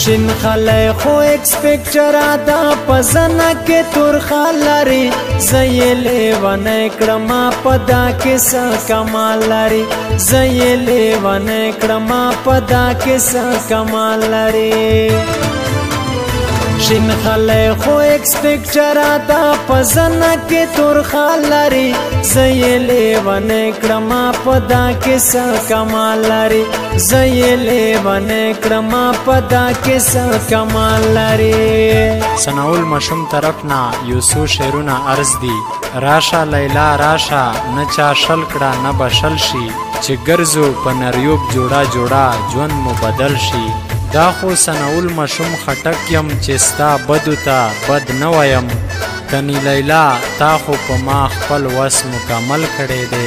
شین خلای خو ایکسپیکټر دا پزنه کې تور خالري زیلې ونه کړما پدا کې س کمال لري زیلې ونه کړما پدا کې س کمال لري شین خلای خو ایکسپیکټر دا پزنه کې تور خالري زیلې ونه کړما پدا کې س کمال لري زیلې ونه کړما پدا کې س کمال لري ثناء المشوم طرفنا یوسو شعرونه عرض دي راشه لیلا راشه نه چا شل کړه نه بشل شي چې ګرځو په نریوب جوړا جوړا ژوند مو بدل شي دا خو ثناء المشوم خټک یم چې ستا بدو ته بد نه ویم کنی لیلا تا خو په ما خپل وس مکمل کړی دی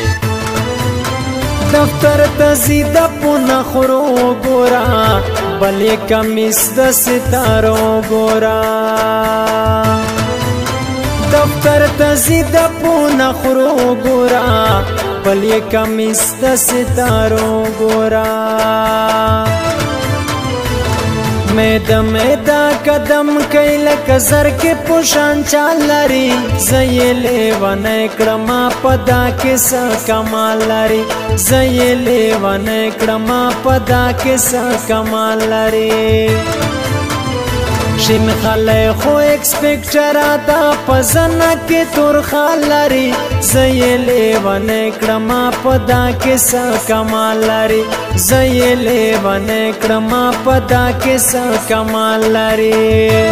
دفتر تزید پونه خورو ګورا بلې کمیس د ستارو ګورا دفتر تزید پونه خورو ګورا بلې کمیس د ستارو ګورا میدا قدم کئی لکه زر کې پوشان چال لري زیلې ونه کړما پدا کې س کمال لري زیلې ونه کړما پدا کې س کمال لري شین خلای خو ایکسپیکټر دا پزنه کې تور خالري زیلې ونه کړما پدا کې س کمال لري زیلې ونه کړما پدا کې س کمال لري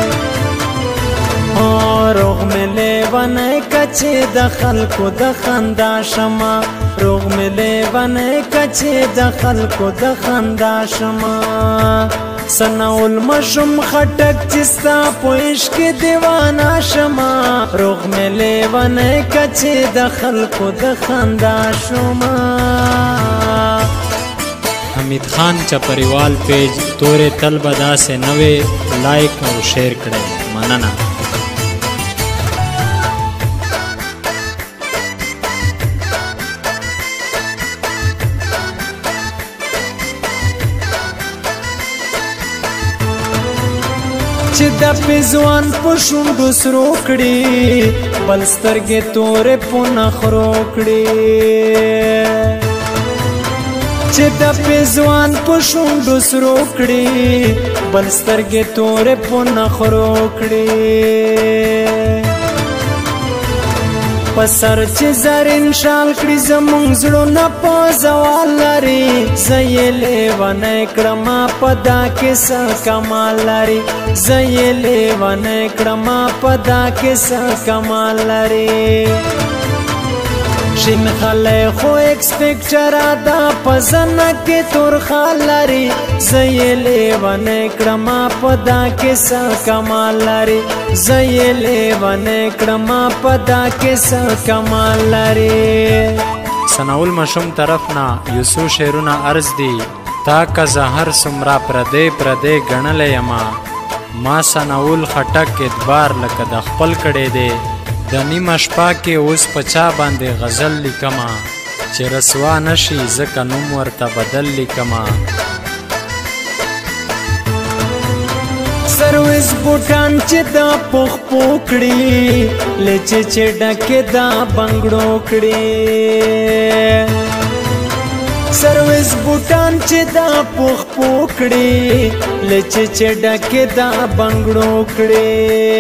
روغ ملې ونه کچې د خلکو د خندا شمه روغ ملې ونه کچې د خلکو د خندا شمه ثناء المشوم خټک چستا پوښ کې دیوانا شما روغ ملې ونه کچې د خلکو د خندا شما حمید خان چپریوال پیج تورې تل بدا سے نوې لایک او شیر کړئ مننه چې د پزوان په شونډو سرو کړي بل سترګې تورې په نخرو کړي چې د پزوان په شونډو سرو کړي بل سترګې تورې په نخرو کړي پسر چې زرین شال کړي زمونږ زړونه په زوال لري زیلې ونه کړما پدا کې س کمال لري زیلې ونه کړما پدا کې س کمال لري شین خلای خو ایکسپیکټر دا پزنه کې تور خالري زیلې ونه کړما پدا کې س کمال لري زیلې ونه کړما پدا کې س کمال لري ثناء المشوم طرفنا یوسو شعرونه عرض دي تا که زهر سمرا پردې پردې غنلې یما ما ثناء الخټک ادبار لکه د خپل کړي دی د نیمه شپه کې اوس پچا باندې غزل لیکما چې رسوا نشي ځکه نوم ورته بدل لیکما سرویس بوټان چې دا پوخ پوکړي لچې چې ډکه دا بنگړو کړي سرویس بوټان چې دا پوخ پوکړي لچې چې ډکه دا بنگړو کړي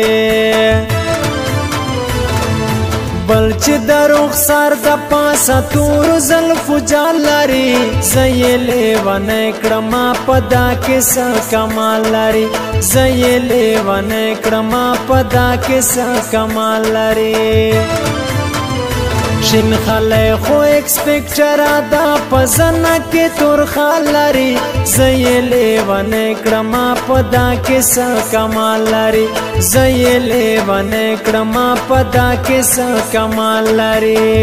بل چې د رخسار د پاسه تور زلفو جال لري زیلې ونه کړما پدا کې س کمال لري زیلې ونه کړما پدا کې س کمال لري شین خلای خو ایکسپیکټر دا پزنه کې تور خالري زیلې ونه کړما پدا کې س کمال لري زیلې ونه کړما پدا کې س کمال لري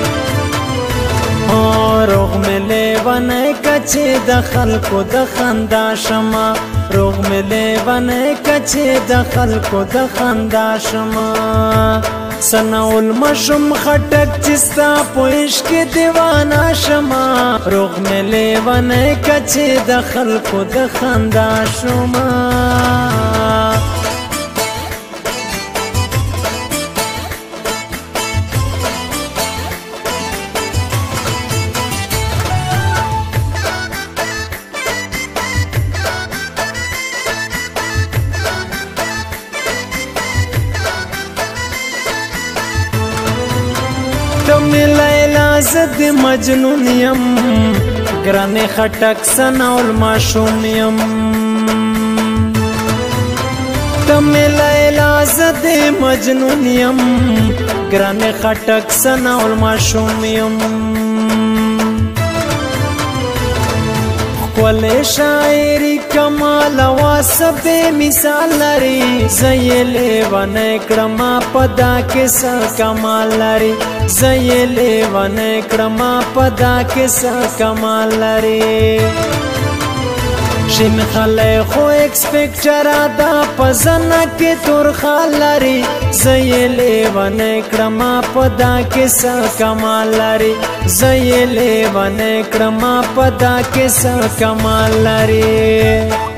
روغ ملې ونه کچې د خلکو د خندا شمه روغ ملې ونه کچې د خلکو د خندا شمه سناول مشم خټک چستا پویش کې دیوانا شما روغ مې لیوانه کچې د خلکو د خندا شما تمی لیلا زد مجنون یم گران خټک سناول ماشوم یم تمی لیلا زد مجنون یم گران خټک سناول ماشوم یم کول شاعری کمال واسب مثال لري زیلې ونه کړم پدا کې س کمال لري زیلې ونه کړم پدا کې س کمال لري شین خلای خو ایکسپیکټر دا پزنه کې تور خالري زیلې ونه کړم پدا کې س کمال لري زیلې ونه کړم پدا کې س کمال لري